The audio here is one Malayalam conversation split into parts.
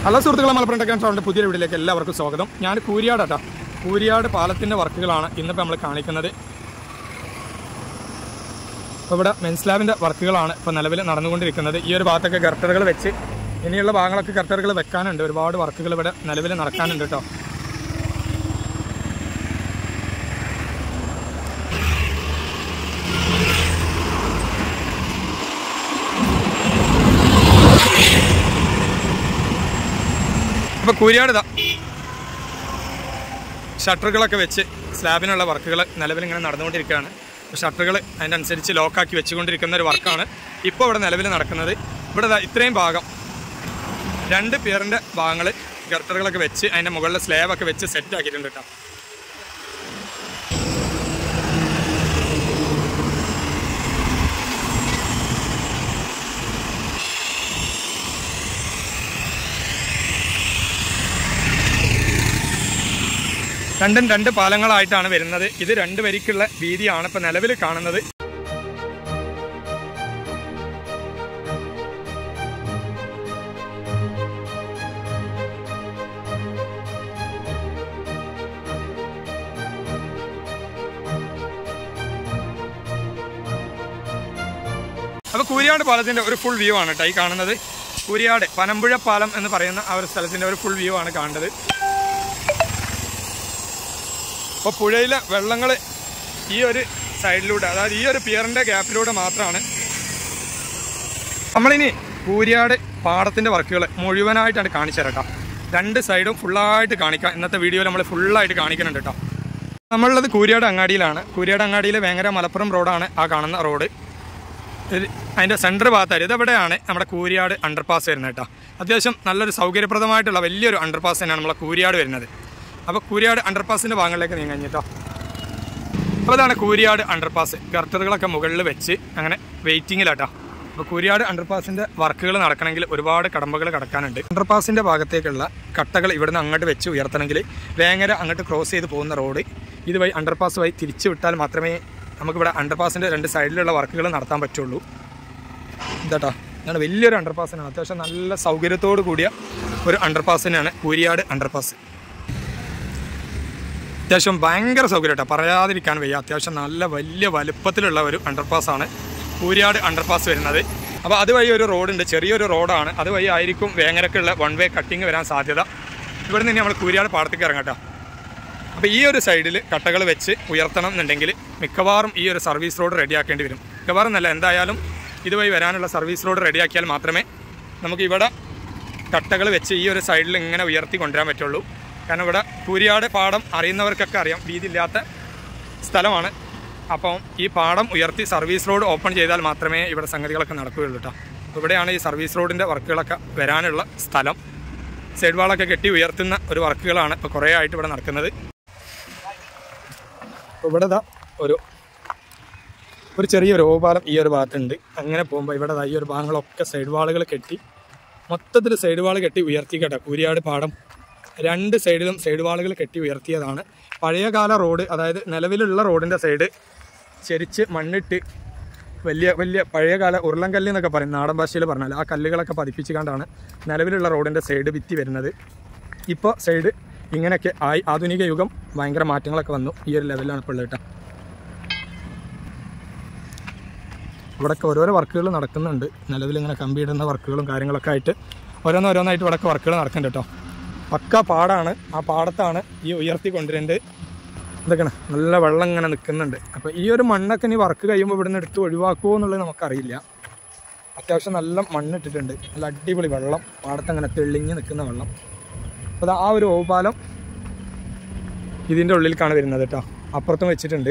ഹലോ സുഹൃത്തുക്കളെ, മലപ്പുറം ടെക്നോളജിയുടെ പുതിയ വീഡിയോയിലേക്ക് എല്ലാവർക്കും സ്വാഗതം. ഞാൻ കൂരിയാടാട്ടോ. കൂരിയാട് പാലത്തിൻ്റെ വർക്കുകളാണ് ഇന്നിപ്പോൾ നമ്മൾ കാണിക്കുന്നത്. അപ്പോൾ ഇവിടെ മെൻസ്ലാബിൻ്റെ വർക്കുകളാണ് ഇപ്പോൾ നിലവിൽ നടന്നുകൊണ്ടിരിക്കുന്നത്. ഈ ഒരു ഭാഗത്തൊക്കെ ഗർട്ടറുകൾ വെച്ച് ഇനിയുള്ള ഭാഗങ്ങളൊക്കെ ഗർട്ടറുകൾ വെക്കാനുണ്ട്. ഒരുപാട് വർക്കുകൾ ഇവിടെ നിലവിൽ നടക്കാനുണ്ട് കേട്ടോ. അപ്പോൾ കൂരിയാട് ഷട്ടറുകളൊക്കെ വെച്ച് സ്ലാബിനുള്ള വർക്കുകൾ നിലവിലിങ്ങനെ നടന്നുകൊണ്ടിരിക്കുകയാണ്. ഷട്ടറുകൾ അതിൻ്റെ അനുസരിച്ച് ലോക്കാക്കി വെച്ചുകൊണ്ടിരിക്കുന്ന ഒരു വർക്കാണ് ഇപ്പോൾ ഇവിടെ നിലവിൽ നടക്കുന്നത്. ഇവിടെ ഇത്രയും ഭാഗം 2 പിയറിൻ്റെ ഭാഗങ്ങൾ ഗർട്ടറുകളൊക്കെ വെച്ച് അതിൻ്റെ മുകളിൽ സ്ലാബൊക്കെ വെച്ച് സെറ്റ് ആക്കിയിട്ടുണ്ട് കേട്ടോ. രണ്ടും 2 പാലങ്ങളായിട്ടാണ് വരുന്നത്. ഇത് 2 വരിക്കുള്ള വീതിയാണ് ഇപ്പോൾ നിലവിൽ കാണുന്നത്. അപ്പോൾ കൂരിയാട് പാലത്തിൻ്റെ ഒരു ഫുൾ വ്യൂ ആണ് കേട്ടോ ഈ കാണുന്നത്. കൂരിയാട് പനമ്പുഴ പാലം എന്ന് പറയുന്ന ആ ഒരു സ്ഥലത്തിൻ്റെ ഒരു ഫുൾ വ്യൂ ആണ് കാണുന്നത്. അപ്പോൾ പുഴയിലെ വെള്ളങ്ങൾ ഈ ഒരു സൈഡിലൂടെ, അതായത് ഈ ഒരു പിയറിൻ്റെ ഗ്യാപ്പിലൂടെ മാത്രമാണ്. നമ്മളിനി കൂരിയാട് പാടത്തിൻ്റെ വർക്കുകൾ മുഴുവനായിട്ടാണ് കാണിച്ചു തരാം കേട്ടോ. 2 സൈഡും ഫുള്ളായിട്ട് കാണിക്കാം. ഇന്നത്തെ വീഡിയോയിൽ നമ്മൾ ഫുള്ളായിട്ട് കാണിക്കുന്നുണ്ട് കേട്ടോ. നമ്മളുള്ളത് കൂരിയാട് അങ്ങാടിയിലാണ്. കൂരിയാട് അങ്ങാടിയിലെ വേങ്ങര മലപ്പുറം റോഡാണ് ആ കാണുന്ന റോഡ്. അതിൻ്റെ സെൻറ്റർ ഭാഗത്തായി ഇതെവിടെയാണ് നമ്മുടെ കൂരിയാട് അണ്ടർപാസ് വരുന്നത് കേട്ടോ. അത്യാവശ്യം നല്ലൊരു സൗകര്യപ്രദമായിട്ടുള്ള വലിയൊരു അണ്ടർപാസ് തന്നെയാണ് നമ്മളെ കൂരിയാട് വരുന്നത്. അപ്പോൾ കൂരിയാട് അണ്ടർപാസിൻ്റെ ഭാഗങ്ങളിലേക്ക് നീങ്ങഞ്ഞിട്ടോ. അപ്പോൾ അതാണ് കൂരിയാട് അണ്ടർപാസ്. ഗർട്ടറുകളൊക്കെ മുകളിൽ വെച്ച് അങ്ങനെ വെയിറ്റിങ്ങിലാട്ടോ. അപ്പോൾ കൂരിയാട് അണ്ടർപാസിൻ്റെ വർക്കുകൾ നടക്കണമെങ്കിൽ ഒരുപാട് കടമ്പകൾ കടക്കാനുണ്ട്. അണ്ടർപാസിൻ്റെ ഭാഗത്തേക്കുള്ള കട്ടകൾ ഇവിടുന്ന് അങ്ങോട്ട് വെച്ച് ഉയർത്തണമെങ്കിൽ വേങ്ങര അങ്ങോട്ട് ക്രോസ് ചെയ്ത് പോകുന്ന റോഡ് ഇതുവഴി അണ്ടർപാസ് വഴി തിരിച്ചു വിട്ടാൽ മാത്രമേ നമുക്കിവിടെ അണ്ടർപാസിൻ്റെ 2 സൈഡിലുള്ള വർക്കുകൾ നടത്താൻ പറ്റുള്ളൂ. ഇതാട്ടോ, ഇതാണ് വലിയൊരു അണ്ടർപാസിനാണ്. അത്യാവശ്യം നല്ല സൗകര്യത്തോടു കൂടിയ ഒരു അണ്ടർപാസ് തന്നെയാണ് കൂരിയാട് അണ്ടർപാസ്. അത്യാവശ്യം ഭയങ്കര സൗകര്യം കേട്ടോ, പറയാതിരിക്കാൻ വയ്യ. അത്യാവശ്യം നല്ല വലിയ വലുപ്പത്തിലുള്ള ഒരു അണ്ടർപാസ്സാണ് കൂരിയാട് അണ്ടർപാസ് വരുന്നത്. അപ്പോൾ അതുവഴി ഒരു റോഡുണ്ട്, ചെറിയൊരു റോഡാണ്. അതുവഴി ആയിരിക്കും വേങ്ങരക്കുള്ള 1 വേ കട്ടിങ് വരാൻ സാധ്യത. ഇവിടെ നിന്ന് നമ്മൾ കൂരിയാട് പാടത്തേക്ക് ഇറങ്ങാം കേട്ടോ. അപ്പോൾ ഈ ഒരു സൈഡിൽ കട്ടകൾ വെച്ച് ഉയർത്തണം എന്നുണ്ടെങ്കിൽ മിക്കവാറും ഈ ഒരു സർവീസ് റോഡ് റെഡിയാക്കേണ്ടി വരും. മിക്കവാറും നല്ല എന്തായാലും ഇതുവഴി വരാനുള്ള സർവീസ് റോഡ് റെഡിയാക്കിയാൽ മാത്രമേ നമുക്ക് ഇവിടെ കട്ടകൾ വെച്ച് ഈ ഒരു സൈഡിൽ ഇങ്ങനെ ഉയർത്തി കൊണ്ടുവരാൻ പറ്റുള്ളൂ. കാരണം ഇവിടെ കൂരിയാട് പാടം അറിയുന്നവർക്കൊക്കെ അറിയാം, വീതിയില്ലാത്ത സ്ഥലമാണ്. അപ്പം ഈ പാടം ഉയർത്തി സർവീസ് റോഡ് ഓപ്പൺ ചെയ്താൽ മാത്രമേ ഇവിടെ സംഗതികളൊക്കെ നടക്കുകയുള്ളൂ കേട്ടോ. അപ്പോൾ ഇവിടെയാണ് ഈ സർവീസ് റോഡിൻ്റെ വർക്കുകളൊക്കെ വരാനുള്ള സ്ഥലം. സൈഡ് വാളൊക്കെ കെട്ടി ഉയർത്തുന്ന ഒരു വർക്കുകളാണ് ഇപ്പോൾ കുറേ ആയിട്ട് ഇവിടെ നടക്കുന്നത്. അപ്പോൾ ഇവിടെ ഒരു ചെറിയൊരു ഓപാലം ഈ ഒരു ഭാഗത്തുണ്ട്. അങ്ങനെ പോകുമ്പോൾ ഇവിടെ ഈ ഒരു ഭാഗങ്ങളൊക്കെ സൈഡ് വാളുകൾ കെട്ടി മൊത്തത്തിൽ സൈഡ് വാൾ കെട്ടി ഉയർത്തി കേട്ടോ. കൂരിയാട് പാടം 2 സൈഡിലും സൈഡ് വാളുകൾ കെട്ടി ഉയർത്തിയതാണ്. പഴയകാല റോഡ്, അതായത് നിലവിലുള്ള റോഡിൻ്റെ സൈഡ് ചെരിച്ച് മണ്ണിട്ട് വലിയ പഴയകാല ഉരുളൻകല്ല് എന്നൊക്കെ പറയും, നാടൻ ഭാഷയിൽ പറഞ്ഞാൽ ആ കല്ലുകളൊക്കെ പതിപ്പിച്ച് കണ്ടാണ് നിലവിലുള്ള റോഡിൻ്റെ സൈഡ് ഭിത്തി വരുന്നത്. ഇപ്പോൾ സൈഡ് ഇങ്ങനെയൊക്കെ ആയി. ആധുനിക യുഗം ഭയങ്കര മാറ്റങ്ങളൊക്കെ വന്നു. ഈ ഒരു ലെവലിലാണ് ഇപ്പോൾ ഉള്ളത് കേട്ടോ. ഇവിടെയൊക്കെ ഓരോരോ വർക്കുകൾ നടക്കുന്നുണ്ട്. നിലവിലിങ്ങനെ കമ്പിയിടുന്ന വർക്കുകളും കാര്യങ്ങളൊക്കെ ആയിട്ട് ഓരോന്നായിട്ട് ഇവിടെയൊക്കെ വർക്കുകൾ നടക്കുന്നുണ്ട് കേട്ടോ. പക്ക പാടാണ്. ആ പാടത്താണ് ഈ ഉയർത്തി കൊണ്ടുവരേണ്ടത്. ഇതൊക്കെയാണ് നല്ല വെള്ളം ഇങ്ങനെ നിൽക്കുന്നുണ്ട്. അപ്പോൾ ഈ ഒരു മണ്ണൊക്കെ ഇനി വർക്ക് കഴിയുമ്പോൾ ഇവിടെ നിന്ന് എടുത്ത് ഒഴിവാക്കുമോ എന്നുള്ളത് നമുക്കറിയില്ല. അത്യാവശ്യം നല്ല മണ്ണിട്ടിട്ടുണ്ട്. നല്ല അടിപൊളി വെള്ളം, പാടത്തങ്ങനെ തെളിഞ്ഞ് നിൽക്കുന്ന വെള്ളം. അപ്പോൾ ആ ഒരു ഓപാലം ഇതിൻ്റെ ഉള്ളിലേക്കാണ് വരുന്നത് കേട്ടോ. അപ്പുറത്തും വെച്ചിട്ടുണ്ട്.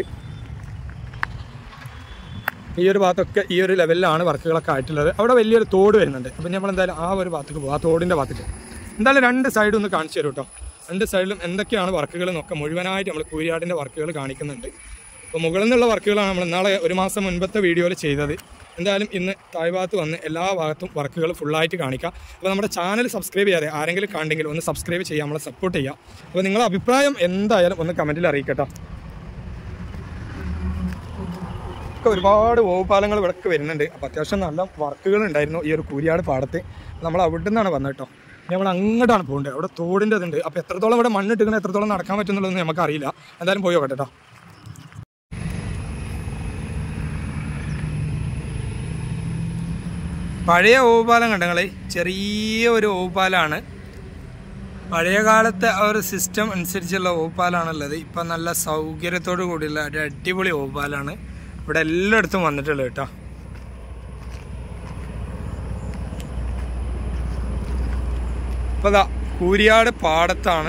ഈ ഒരു ഭാഗത്തൊക്കെ ഈ ഒരു ലെവലിലാണ് വർക്കുകളൊക്കെ ആയിട്ടുള്ളത്. അവിടെ വലിയൊരു തോട് വരുന്നുണ്ട്. അപ്പോൾ നമ്മളെന്തായാലും ആ ഒരു ഭാഗത്തേക്ക് പോകും. ആ തോടിൻ്റെ ഭാഗത്തേക്ക് എന്തായാലും 2 സൈഡും ഒന്ന് കാണിച്ചു തരും കേട്ടോ. 2 സൈഡിലും എന്തൊക്കെയാണ് വർക്കുകൾ എന്നൊക്കെ മുഴുവനായിട്ട് നമ്മൾ കൂരിയാടിൻ്റെ വർക്കുകൾ കാണിക്കുന്നുണ്ട്. അപ്പോൾ മുകളിൽ നിന്നുള്ള വർക്കുകളാണ് നമ്മൾ നാളെ 1 മാസം മുൻപത്തെ വീഡിയോയിൽ ചെയ്തത്. എന്തായാലും ഇന്ന് താഴ്ഭാഗത്ത് വന്ന് എല്ലാ ഭാഗത്തും വർക്കുകൾ ഫുള്ളായിട്ട് കാണിക്കാം. അപ്പോൾ നമ്മുടെ ചാനൽ സബ്സ്ക്രൈബ് ചെയ്യാതെ ആരെങ്കിലും കണ്ടെങ്കിൽ ഒന്ന് സബ്സ്ക്രൈബ് ചെയ്യാം, നമ്മളെ സപ്പോർട്ട് ചെയ്യാം. അപ്പോൾ നിങ്ങളുടെ അഭിപ്രായം എന്തായാലും ഒന്ന് കമൻറ്റിൽ അറിയിക്കട്ടോ. ഒരുപാട് ഓവുപാലങ്ങൾ ഇവിടെ വരുന്നുണ്ട്. അപ്പോൾ അത്യാവശ്യം നല്ല വർക്കുകൾ ഉണ്ടായിരുന്നു ഈ ഒരു കൂരിയാട് പാടത്ത്. നമ്മൾ അവിടെ നിന്നാണ് വന്നത് കേട്ടോ. നമ്മൾ അങ്ങോട്ടാണ് പോകേണ്ടത്. അവിടെ തോടിൻ്റെ അതുണ്ട്. അപ്പോൾ എത്രത്തോളം ഇവിടെ മണ്ണിട്ടിരിക്കണം, എത്രത്തോളം നടക്കാൻ പറ്റുന്നുള്ളതൊന്നും നമുക്കറിയില്ല. എന്തായാലും പോയി നോക്കട്ടെ കേട്ടോ. പഴയ ഓവുപാലം കണ്ടങ്ങൾ, ചെറിയ ഒരു ഓവുപാലമാണ്. പഴയ കാലത്തെ ആ ഒരു സിസ്റ്റം അനുസരിച്ചുള്ള ഓവുപാലാണുള്ളത്. ഇപ്പം നല്ല സൗകര്യത്തോടു കൂടിയുള്ള ഒരു അടിപൊളി ഓവുപാലാണ് ഇവിടെ എല്ലായിടത്തും വന്നിട്ടുള്ളത് കേട്ടോ. അപ്പോൾ അതാ കൂരിയാട് പാടത്താണ്.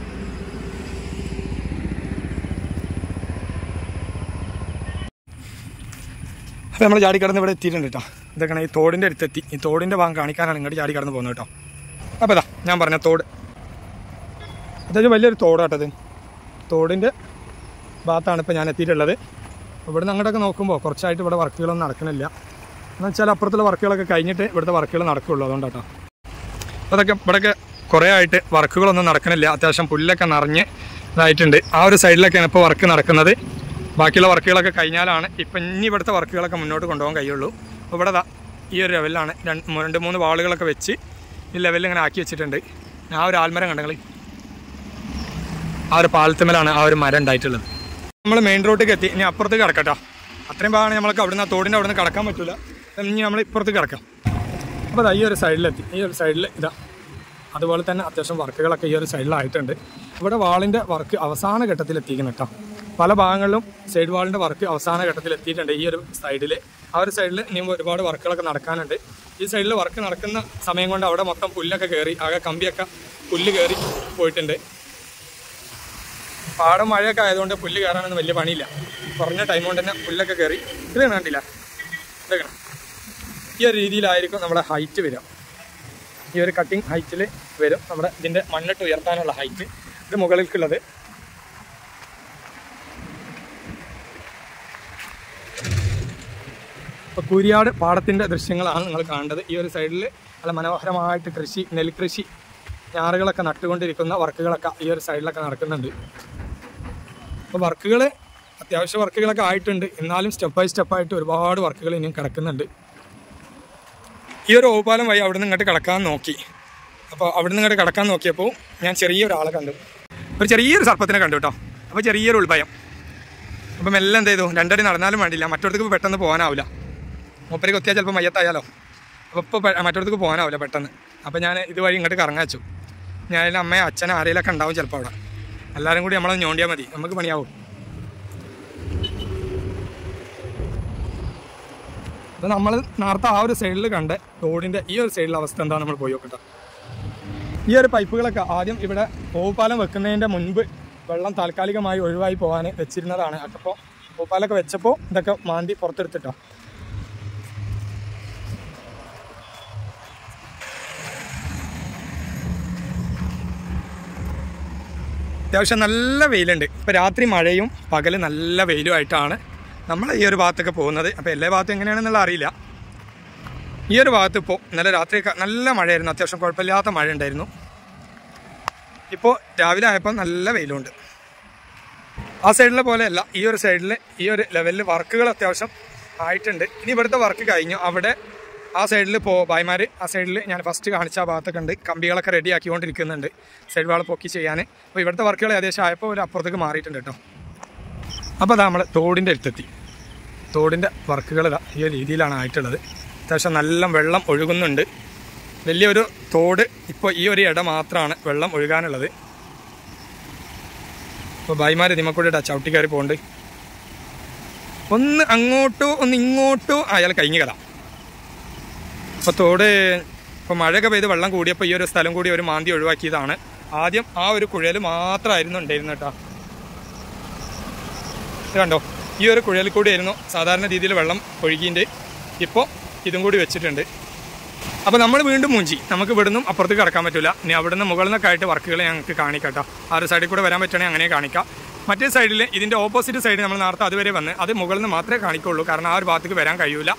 അപ്പോൾ നമ്മൾ ചാടിക്കടന്ന് ഇവിടെ എത്തിയിട്ടുണ്ട് കേട്ടോ. ഇതൊക്കെയാണ് ഈ തോടിൻ്റെ അടുത്തെത്തി. ഈ തോടിൻ്റെ ഭാഗം കാണിക്കാനാണ് ഇങ്ങോട്ട് ചാടിക്കടന്ന് പോകുന്നത് കേട്ടോ. അപ്പോൾ ഇതാ ഞാൻ പറഞ്ഞ തോട്, അത്യാവശ്യം വലിയൊരു തോടാട്ടത്. തോടിൻ്റെ ഭാഗത്താണ് ഇപ്പോൾ ഞാൻ എത്തിയിട്ടുള്ളത്. ഇവിടെ നിന്ന് അങ്ങോട്ടൊക്കെ നോക്കുമ്പോൾ കുറച്ചായിട്ട് ഇവിടെ വർക്കുകളൊന്നും നടക്കണില്ല. എന്ന് വെച്ചാൽ അപ്പുറത്തുള്ള വർക്കുകളൊക്കെ കഴിഞ്ഞിട്ട് ഇവിടുത്തെ വർക്കുകൾ നടക്കുകയുള്ളൂ. അതുകൊണ്ടാട്ടോ. അപ്പോൾ അതൊക്കെ ഇവിടെയൊക്കെ കുറേ ആയിട്ട് വർക്കുകളൊന്നും നടക്കണില്ല. അത്യാവശ്യം പുല്ലൊക്കെ നിറഞ്ഞ് ഇതായിട്ടുണ്ട്. ആ ഒരു സൈഡിലൊക്കെയാണ് ഇപ്പോൾ വർക്ക് നടക്കുന്നത്. ബാക്കിയുള്ള വർക്കുകളൊക്കെ കഴിഞ്ഞാലാണ് ഇപ്പം ഇനി ഇവിടുത്തെ വർക്കുകളൊക്കെ മുന്നോട്ട് കൊണ്ടുപോകാൻ കഴിയുള്ളൂ. അപ്പോൾ ഇവിടെ ഈ ഒരു ലെവലിലാണ് 2-3 വാളുകളൊക്കെ വെച്ച് ഈ ലെവലിൽ ഇങ്ങനെ ആക്കി വെച്ചിട്ടുണ്ട്. ആ ഒരു ആൽമരം കണ്ടെങ്കിൽ ആ ഒരു പാലത്തുമേലാണ് ആ ഒരു മരം ഉണ്ടായിട്ടുള്ളത്. നമ്മൾ മെയിൻ റോഡിലേക്ക് എത്തി. ഇനി അപ്പുറത്തേക്ക് കിടക്കട്ടോ. അത്രയും ഭാഗമാണ് നമ്മൾക്ക് അവിടുന്ന് ആ തോടിൻ്റെ അവിടെ നിന്ന് കിടക്കാൻ പറ്റില്ല. ഇനി നമ്മൾ ഇപ്പുറത്തേക്ക് കിടക്കാം. അപ്പോൾ ഈ ഒരു സൈഡിലെത്തി. ഈ ഒരു സൈഡിൽ ഇതാ അതുപോലെ തന്നെ അത്യാവശ്യം വർക്കുകളൊക്കെ ഈ ഒരു സൈഡിലായിട്ടുണ്ട്. ഇവിടെ വാളിൻ്റെ വർക്ക് അവസാന ഘട്ടത്തിൽ എത്തിക്കണം കേട്ടോ. പല ഭാഗങ്ങളിലും സൈഡ് വാളിൻ്റെ വർക്ക് അവസാന ഘട്ടത്തിൽ എത്തിയിട്ടുണ്ട്. ഈ ഒരു സൈഡിൽ ആ ഒരു സൈഡിൽ ഇനിയും ഒരുപാട് വർക്കുകളൊക്കെ നടക്കാനുണ്ട്. ഈ സൈഡിൽ വർക്ക് നടക്കുന്ന സമയം കൊണ്ട് അവിടെ മൊത്തം പുല്ലൊക്കെ കയറി, ആകെ കമ്പിയൊക്കെ പുല്ല് കയറി പോയിട്ടുണ്ട്. പാടം മഴയൊക്കെ ആയതുകൊണ്ട് പുല്ല് കയറാനൊന്നും വലിയ പണിയില്ല. കുറഞ്ഞ ടൈം കൊണ്ട് തന്നെ പുല്ലൊക്കെ കയറി. ഇത് കണ്ടില്ല, ഇതൊക്കെ ഈ ഒരു രീതിയിലായിരിക്കും നമ്മുടെ ഹൈറ്റ് വരിക. ഈ ഒരു കട്ടിങ് ഹൈറ്റിൽ വരും നമ്മുടെ ഇതിൻ്റെ മണ്ണിട്ട് ഉയർത്താനുള്ള ഹൈറ്റ്. ഇത് മുകളിലേക്കുള്ളത്. ഇപ്പോൾ കൂരിയാട് പാടത്തിൻ്റെ ദൃശ്യങ്ങളാണ് നിങ്ങൾ കാണേണ്ടത്. ഈ ഒരു സൈഡിൽ നല്ല മനോഹരമായിട്ട് കൃഷി, നെൽകൃഷി, ഞാറുകളൊക്കെ നട്ടുകൊണ്ടിരിക്കുന്ന വർക്കുകളൊക്കെ ഈ ഒരു സൈഡിലൊക്കെ നടക്കുന്നുണ്ട്. അപ്പോൾ വർക്കുകൾ അത്യാവശ്യ വർക്കുകളൊക്കെ ആയിട്ടുണ്ട്. എന്നാലും സ്റ്റെപ്പ് ബൈ സ്റ്റെപ്പായിട്ട് ഒരുപാട് വർക്കുകൾ ഇനിയും കിടക്കുന്നുണ്ട്. ഈ ഒരു ഓവുപാലം വഴി അവിടെ നിന്ന് ഇങ്ങോട്ട് കിടക്കാൻ നോക്കി. അപ്പോൾ അവിടെ നിന്ന് ഇങ്ങോട്ട് കിടക്കാൻ നോക്കിയപ്പോൾ ഞാൻ ചെറിയൊരാളെ കണ്ടു. ഒരു ചെറിയൊരു സർപ്പത്തിനെ കണ്ടു കേട്ടോ. അപ്പോൾ ചെറിയൊരു ഉൾഭയം. അപ്പം എല്ലാം എന്ത് ചെയ്തു, 2 അടി നടന്നാലും വേണ്ടില്ല, മറ്റൊടത്തേക്ക് പെട്ടെന്ന് പോകാനാവില്ല. മൂപ്പര് കൊത്തിയാൽ ചിലപ്പോൾ മയ്യത്തായാലോ. അപ്പോൾ ഇപ്പോൾ മറ്റൊടത്തേക്ക് പോകാനാവില്ല പെട്ടെന്ന്. അപ്പോൾ ഞാൻ ഇതുവഴി ഇങ്ങോട്ട് കറങ്ങാൻ വെച്ചു. ഞാൻ അമ്മയും അച്ഛനും ആരെയിലൊക്കെ ഉണ്ടാവും ചിലപ്പോൾ അവിടെ. എല്ലാവരും കൂടി നമ്മളെ ഞോണ്ടിയാൽ മതി, നമുക്ക് പണിയാവും. അപ്പോൾ നമ്മൾ നേരത്തെ ആ ഒരു സൈഡിൽ കണ്ട തോടിൻ്റെ ഈ ഒരു സൈഡിലെ അവസ്ഥ എന്താ നമ്മൾ പോയി നോക്കട്ടെ. ഈ ഒരു പൈപ്പുകളൊക്കെ ആദ്യം ഇവിടെ ഓവുപാലം വെക്കുന്നതിൻ്റെ മുൻപ് വെള്ളം താൽക്കാലികമായി ഒഴിവായി പോകാൻ വെച്ചിരുന്നതാണ്. അപ്പോൾ ഓവുപാലൊക്കെ വെച്ചപ്പോൾ ഇതൊക്കെ മാന്തി പുറത്തെടുത്തിട്ടോ. അത്യാവശ്യം നല്ല വെയിലുണ്ട്. ഇപ്പോൾ രാത്രി മഴയും പകൽ നല്ല വെയിലുമായിട്ടാണ് നമ്മൾ ഈ ഒരു ഭാഗത്തൊക്കെ പോകുന്നത്. അപ്പോൾ എല്ലാ ഭാഗത്തും എങ്ങനെയാണെന്നുള്ള അറിയില്ല. ഈ ഒരു ഭാഗത്ത് ഇപ്പോൾ ഇന്നലെ രാത്രിയൊക്കെ നല്ല മഴയായിരുന്നു. അത്യാവശ്യം കുഴപ്പമില്ലാത്ത മഴ ഉണ്ടായിരുന്നു. ഇപ്പോൾ രാവിലെ ആയപ്പോൾ നല്ല വെയിലുണ്ട്. ആ സൈഡിലെ പോലെയല്ല, ഈ ഒരു സൈഡിൽ ഈ ഒരു ലെവലിൽ വർക്കുകൾ അത്യാവശ്യം ആയിട്ടുണ്ട്. ഇനി ഇവിടുത്തെ വർക്ക് കഴിഞ്ഞു. അവിടെ ആ സൈഡിൽ ഭായിമാർ ആ സൈഡിൽ ഞാൻ ഫസ്റ്റ് കാണിച്ച ആ ഭാഗത്തൊക്കെ ഉണ്ട്, കമ്പികളൊക്കെ റെഡി ആക്കിക്കൊണ്ടിരിക്കുന്നുണ്ട് സൈഡ് വാൾ പൊക്കി ചെയ്യാൻ. അപ്പോൾ ഇവിടുത്തെ വർക്കുകൾ ഏകദേശം ആയപ്പോൾ ഒരു അപ്പുറത്തേക്ക് മാറിയിട്ടുണ്ട് കേട്ടോ. അപ്പോൾ അതാ നമ്മൾ തോടിൻ്റെ അടുത്തെത്തി. തോടിൻ്റെ വർക്കുകൾ ഈ ഒരു രീതിയിലാണ് ആയിട്ടുള്ളത്. അത്യാവശ്യം നല്ല വെള്ളം ഒഴുകുന്നുണ്ട്. വലിയൊരു തോട്. ഇപ്പോൾ ഈ ഒരു ഇട മാത്രമാണ് വെള്ളം ഒഴുകാനുള്ളത്. അപ്പോൾ ഭായിമാർ ഇതിമക്കൂടെ ചവിട്ടി കയറി പോകുന്നുണ്ട്. ഒന്ന് അങ്ങോട്ടോ ഒന്ന് ഇങ്ങോട്ടോ അയാൾ കഴിഞ്ഞു കല. അപ്പോൾ തോട് ഇപ്പോൾ മഴയൊക്കെ പെയ്ത് വെള്ളം കൂടിയപ്പോൾ ഈ ഒരു സ്ഥലം കൂടി ഒരു മാന്തി ഒഴിവാക്കിയതാണ്. ആദ്യം ആ ഒരു കുഴൽ മാത്രമായിരുന്നു ഉണ്ടായിരുന്നു കേട്ടോ. ഇത് കണ്ടോ, ഈ ഒരു കുഴലിൽ കൂടിയായിരുന്നു സാധാരണ രീതിയിൽ വെള്ളം ഒഴുകിയിട്ട്. ഇപ്പോൾ ഇതും കൂടി വെച്ചിട്ടുണ്ട്. അപ്പോൾ നമ്മൾ വീണ്ടും മൂഞ്ചി. നമുക്ക് ഇവിടുന്നും അപ്പുറത്തേക്ക് കിടക്കാൻ പറ്റില്ല. ഇനി അവിടുന്ന് മുകളിൽ നിന്നൊക്കെ ആയിട്ട് വർക്കുകൾ ഞങ്ങൾക്ക് കാണിക്കാം. ആ ഒരു സൈഡിൽ കൂടെ വരാൻ പറ്റുകയാണെങ്കിൽ അങ്ങനെ കാണിക്കാം. മറ്റേ സൈഡിൽ ഇതിൻ്റെ ഓപ്പോസിറ്റ് സൈഡിൽ നമ്മൾ നേരത്തെ അതുവരെ വന്ന് അത് മുകളിൽ നിന്ന് മാത്രമേ കാണിക്കുള്ളൂ. കാരണം ആ ഒരു ഭാഗത്തേക്ക് വരാൻ കഴിയില്ല.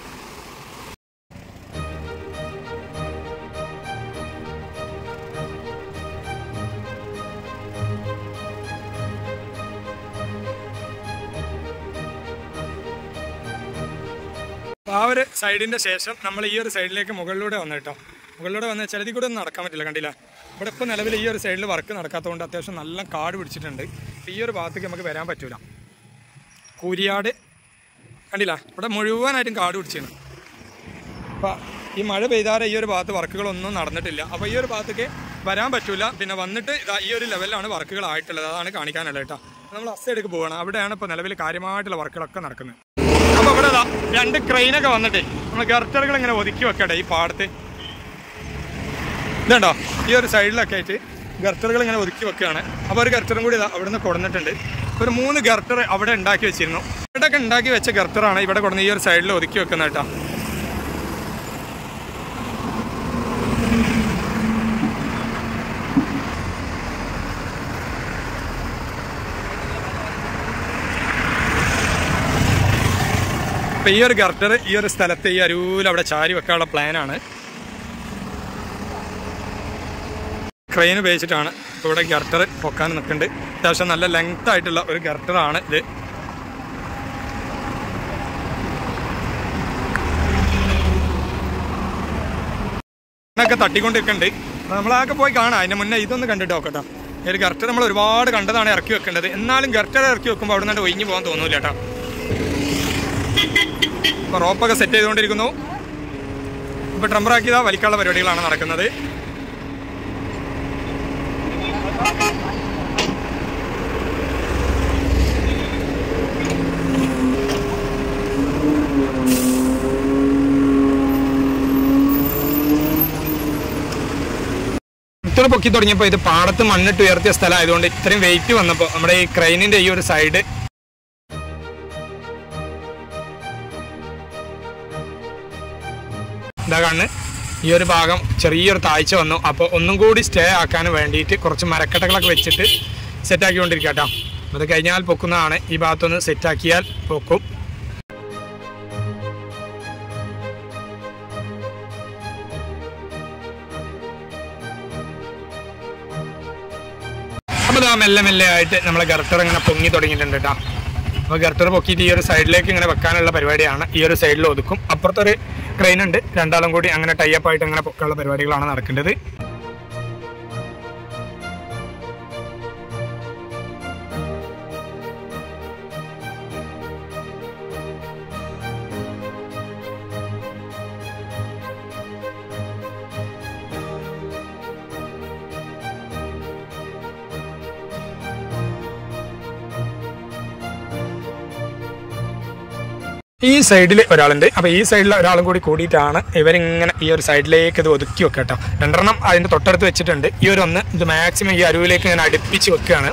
ആ ഒരു സൈഡിൻ്റെ ശേഷം നമ്മൾ ഈ ഒരു സൈഡിലേക്ക് മുകളിലൂടെ വന്നു കേട്ടോ. മുകളിലൂടെ വന്ന് ചിലതിൽ കൂടെ ഒന്നും നടക്കാൻ പറ്റില്ല. കണ്ടില്ല, ഇവിടെ ഇപ്പോൾ നിലവിൽ ഈ ഒരു സൈഡിൽ വർക്ക് നടക്കാത്തതുകൊണ്ട് അത്യാവശ്യം നല്ല കാട് പിടിച്ചിട്ടുണ്ട്. ഈ ഒരു ഭാഗത്തേക്ക് നമുക്ക് വരാൻ പറ്റില്ല. കൂരിയാട് കണ്ടില്ല, ഇവിടെ മുഴുവനായിട്ടും കാട് പിടിച്ചാണ്. അപ്പോൾ ഈ മഴ പെയ്താറെ ഈ ഒരു ഭാഗത്ത് വർക്കുകളൊന്നും നടന്നിട്ടില്ല. അപ്പോൾ ഈ ഒരു ഭാഗത്തേക്ക് വരാൻ പറ്റില്ല. പിന്നെ വന്നിട്ട് ഇതാ ഈ ഒരു ലെവലിലാണ് വർക്കുകളായിട്ടുള്ളത്. അതാണ് കാണിക്കാനുള്ളത് കേട്ടോ. നമ്മൾ അസൈഡിലേക്ക് പോവുകയാണ്. അവിടെയാണ് ഇപ്പോൾ നിലവിൽ കാര്യമായിട്ടുള്ള വർക്കുകളൊക്കെ നടക്കുന്നത്. അപ്പോൾ ഇവിടെ ഇതാ 2 ക്രെയിനൊക്കെ വന്നിട്ട് നമ്മൾ ഗർട്ടറുകൾ ഇങ്ങനെ ഒതുക്കി വെക്കട്ടെ ഈ പാടത്ത്. ഇതുണ്ടോ, ഈ ഒരു സൈഡിലൊക്കെ ആയിട്ട് ഗർട്ടറുകൾ ഇങ്ങനെ ഒതുക്കി വെക്കുകയാണ്. അപ്പോൾ ഒരു ഗർട്ടറും കൂടി അവിടെ നിന്ന് കൊടുത്തിട്ടുണ്ട്. ഒരു 3 ഗർട്ടർ അവിടെ ഉണ്ടാക്കി വെച്ചിരുന്നു. ഇവിടെയൊക്കെ ഉണ്ടാക്കി വെച്ച ഗർട്ടറാണ് ഇവിടെ കൊടുന്ന് ഈ ഒരു സൈഡിൽ ഒതുക്കി വെക്കുന്നത് കേട്ടോ. അപ്പോൾ ഈ ഒരു ഗർട്ടർ ഈ ഒരു സ്ഥലത്ത് ഈ അരുവിൽ അവിടെ ചാരി വെക്കാനുള്ള പ്ലാനാണ്. ക്രെയിൻ ഉപയോഗിച്ചിട്ടാണ് ഇപ്പോൾ ഇവിടെ ഗർട്ടർ പൊക്കാൻ നിൽക്കുന്നുണ്ട്. അത്യാവശ്യം നല്ല ലെങ്ത് ആയിട്ടുള്ള ഒരു ഗർട്ടറാണ് ഇത്. ഒക്കെ തട്ടിക്കൊണ്ടിരിക്കുന്നുണ്ട്. നമ്മളൊക്കെ പോയി കാണാം. അതിൻ്റെ മുന്നേ ഇതൊന്ന് കണ്ടിട്ട് നോക്കട്ടോ. ഈ ഒരു ഗർട്ടർ നമ്മൾ ഒരുപാട് കണ്ടതാണ് ഇറക്കി വെക്കേണ്ടത്. എന്നാലും ഗർട്ടർ ഇറക്കി വെക്കുമ്പോൾ അവിടെ നിന്ന് ഒഴിഞ്ഞു പോകാൻ തോന്നൂല കേട്ടോ. ഇപ്പോൾ റോപ്പൊക്കെ സെറ്റ് ചെയ്തുകൊണ്ടിരിക്കുന്നു. ഇപ്പോൾ ട്രംബറാക്കിയതാ വലിക്കാനുള്ള പരിപാടികളാണ് നടക്കുന്നത്. ഇത്ര പൊക്കി തുടങ്ങിയപ്പോൾ ഇത് പാടത്ത് മണ്ണിട്ട് ഉയർത്തിയ സ്ഥലമായതുകൊണ്ട് ഇത്രയും വെയിറ്റ് വന്നപ്പോൾ നമ്മുടെ ഈ ക്രെയിനിൻ്റെ ഈ ഒരു സൈഡ് ഇതാ കണ്ണ് ഈ ഒരു ഭാഗം ചെറിയൊരു താഴ്ച വന്നു. അപ്പോൾ ഒന്നും കൂടി സ്റ്റേ ആക്കാൻ വേണ്ടിയിട്ട് കുറച്ച് മരക്കട്ടകളൊക്കെ വെച്ചിട്ട് സെറ്റാക്കിക്കൊണ്ടിരിക്കുക കേട്ടോ. അത് കഴിഞ്ഞാൽ പൊക്കുന്നതാണ്. ഈ ഭാഗത്തൊന്ന് സെറ്റാക്കിയാൽ പൊക്കും. അപ്പോൾ ഇതാ മെല്ലെ മെല്ലെ ആയിട്ട് നമ്മളെ ഗർട്ടർ ഇങ്ങനെ പൊങ്ങി തുടങ്ങിയിട്ടുണ്ട് കേട്ടോ. അപ്പോൾ ഗർട്ടർ പൊക്കിയിട്ട് ഈ ഒരു സൈഡിലേക്ക് ഇങ്ങനെ വെക്കാനുള്ള പരിപാടിയാണ്. ഈ ഒരു സൈഡിൽ ഒതുക്കും. അപ്പുറത്തൊരു ക്രെയിൻ ഉണ്ട്. രണ്ടാളും കൂടി അങ്ങനെ ടൈപ്പ് ആയിട്ട് അങ്ങനെ പൊക്കാനുള്ള പരിപാടികളാണ് നടക്കേണ്ടത്. ഈ സൈഡിൽ ഒരാളുണ്ട്. അപ്പോൾ ഈ സൈഡിൽ ഒരാളും കൂടി കൂടിയിട്ടാണ് ഇവരിങ്ങനെ ഈ ഒരു സൈഡിലേക്ക് ഇത് ഒതുക്കി വെക്കുക കേട്ടോ. 2 അതിൻ്റെ തൊട്ടടുത്ത് വെച്ചിട്ടുണ്ട്. ഈ ഒരു ഒന്ന് ഇത് മാക്സിമം ഈ അരുവിലേക്ക് ഇങ്ങനെ അടുപ്പിച്ച് വെക്കുകയാണ്.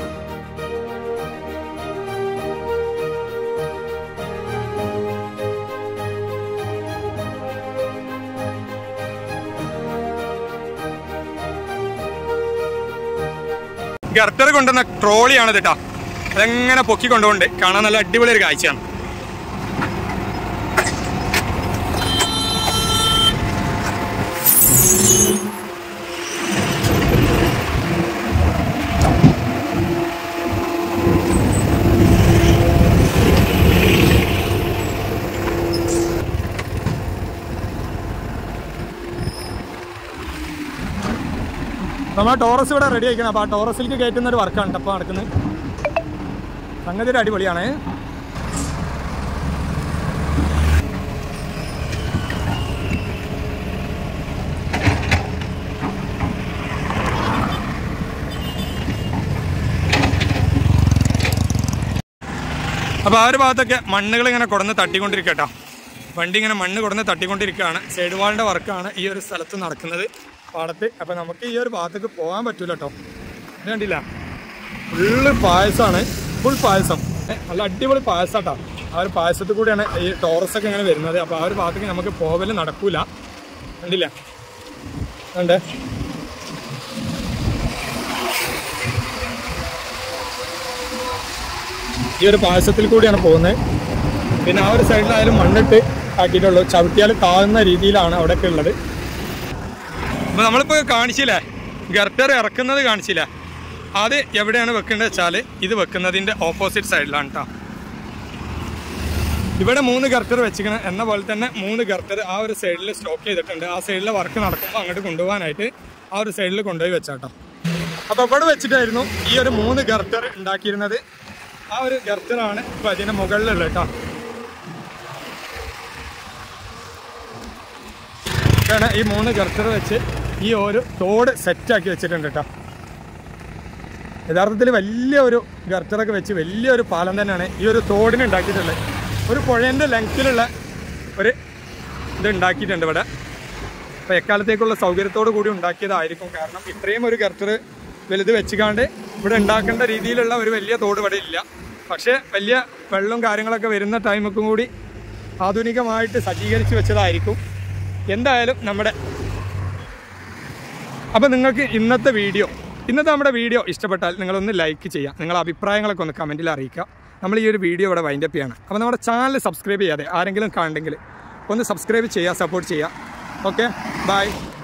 ഗർട്ടർ കൊണ്ടുവന്ന ട്രോളിയാണ് കേട്ടോ. അതെങ്ങനെ പൊക്കി കൊണ്ടുപോകുന്നുണ്ട്. കാണാൻ നല്ല അടിപൊളി ഒരു കാഴ്ചയാണ്. നമ്മൾ ടോറസ് ഇവിടെ റെഡി ആയിക്കണം. അപ്പോൾ ആ ടോറസിലേക്ക് കയറ്റുന്ന ഒരു വർക്കാണ് അപ്പോൾ നടക്കുന്നത്. സംഗതി ഒരു അടിപൊളിയാണ്. അപ്പോൾ ആ ഒരു ഭാഗത്തൊക്കെ മണ്ണുകൾ ഇങ്ങനെ കൊടുന്ന് തട്ടിക്കൊണ്ടിരിക്കുക കേട്ടോ. വണ്ടി ഇങ്ങനെ മണ്ണ് കൊടുന്ന് തട്ടിക്കൊണ്ടിരിക്കുകയാണ്. സൈഡ് വാളിൻ്റെ വർക്കാണ് ഈ ഒരു സ്ഥലത്ത് നടക്കുന്നത് പാടത്ത്. അപ്പോൾ നമുക്ക് ഈ ഒരു ഭാഗത്തേക്ക് പോകാൻ പറ്റില്ല കേട്ടോ. ഇത് കണ്ടില്ല, ഫുള്ള് പായസമാണ്. ഫുൾ പായസം, നല്ല അടിപൊളി പായസം കേട്ടോ. ആ ഒരു പായസത്തിൽ കൂടിയാണ് ഈ ടോറസൊക്കെ ഇങ്ങനെ വരുന്നത്. അപ്പോൾ ആ ഒരു ഭാഗത്തേക്ക് നമുക്ക് പോവല് നടക്കൂല. കണ്ടില്ല, കണ്ടേ ഈ ഒരു പായസത്തിൽ കൂടിയാണ് പോകുന്നത്. പിന്നെ ആ ഒരു സൈഡിലായാലും മണ്ണിട്ട് ആക്കിയിട്ടുള്ളൂ. ചവിട്ടിയാൽ താഴ്ന്ന രീതിയിലാണ് അവിടെയൊക്കെ ഉള്ളത്. അപ്പോൾ നമ്മളിപ്പോൾ കാണിച്ചില്ലേ, ഗർട്ടർ ഇറക്കുന്നത് കാണിച്ചില്ല. അത് എവിടെയാണ് വെക്കേണ്ടത് വെച്ചാൽ ഇത് വെക്കുന്നതിൻ്റെ ഓപ്പോസിറ്റ് സൈഡിലാണ് കേട്ടോ. ഇവിടെ 3 ഗർട്ടർ വെച്ചിരിക്കണം എന്ന പോലെ തന്നെ 3 ഗർട്ടർ ആ ഒരു സൈഡിൽ സ്റ്റോക്ക് ചെയ്തിട്ടുണ്ട്. ആ സൈഡിലെ വർക്ക് നടക്കുമ്പോൾ അങ്ങോട്ട് കൊണ്ടുപോകാനായിട്ട് ആ ഒരു സൈഡിൽ കൊണ്ടുപോയി വെച്ചാട്ടോ. അപ്പോൾ ഇവിടെ വെച്ചിട്ടായിരുന്നു ഈ ഒരു 3 ഗർട്ടർ ഉണ്ടാക്കിയിരുന്നത്. ആ ഒരു ഗർട്ടറാണ് ഇപ്പോൾ അതിന് മുകളിലുള്ളത് കേട്ടോ. ഈ 3 ഗർട്ടർ വെച്ച് ഈ ഒരു തോട് സെറ്റാക്കി വെച്ചിട്ടുണ്ട് കേട്ടോ. യഥാർത്ഥത്തിൽ വലിയൊരു ഗർട്ടറൊക്കെ വെച്ച് വലിയൊരു പാലം തന്നെയാണ് ഈ ഒരു തോടിന് ഉണ്ടാക്കിയിട്ടുള്ളത്. ഒരു പുഴേൻ്റെ ലെങ്ത്തിലുള്ള ഒരു ഇത് ഉണ്ടാക്കിയിട്ടുണ്ട് ഇവിടെ. അപ്പോൾ എക്കാലത്തേക്കുള്ള സൗകര്യത്തോടു കൂടി ഉണ്ടാക്കിയതായിരിക്കും. കാരണം ഇത്രയും ഒരു ഗർട്ടർ വലുത് വെച്ചുകാണ്ട് ഇവിടെ ഉണ്ടാക്കേണ്ട രീതിയിലുള്ള ഒരു വലിയ തോട് ഇവിടെ ഇല്ല. പക്ഷേ വലിയ വെള്ളവും കാര്യങ്ങളൊക്കെ വരുന്ന ടൈമൊക്കെ കൂടി ആധുനികമായിട്ട് സജ്ജീകരിച്ച് വെച്ചതായിരിക്കും. എന്തായാലും അപ്പോൾ നിങ്ങൾക്ക് ഇന്നത്തെ നമ്മുടെ വീഡിയോ ഇഷ്ടപ്പെട്ടാൽ നിങ്ങളൊന്ന് ലൈക്ക് ചെയ്യുക. നിങ്ങളുടെ അഭിപ്രായങ്ങളൊക്കെ ഒന്ന് കമൻറ്റിൽ അറിയിക്കുക. നമ്മൾ ഈ ഒരു വീഡിയോ ഇവിടെ വൈൻഡപ്പ് ചെയ്യാണ്. അപ്പോൾ നമ്മുടെ ചാനൽ സബ്സ്ക്രൈബ് ചെയ്യാതെ ആരെങ്കിലും കാണുന്നെങ്കിൽ ഒന്ന് സബ്സ്ക്രൈബ് ചെയ്യുക, സപ്പോർട്ട് ചെയ്യുക. Okay, by.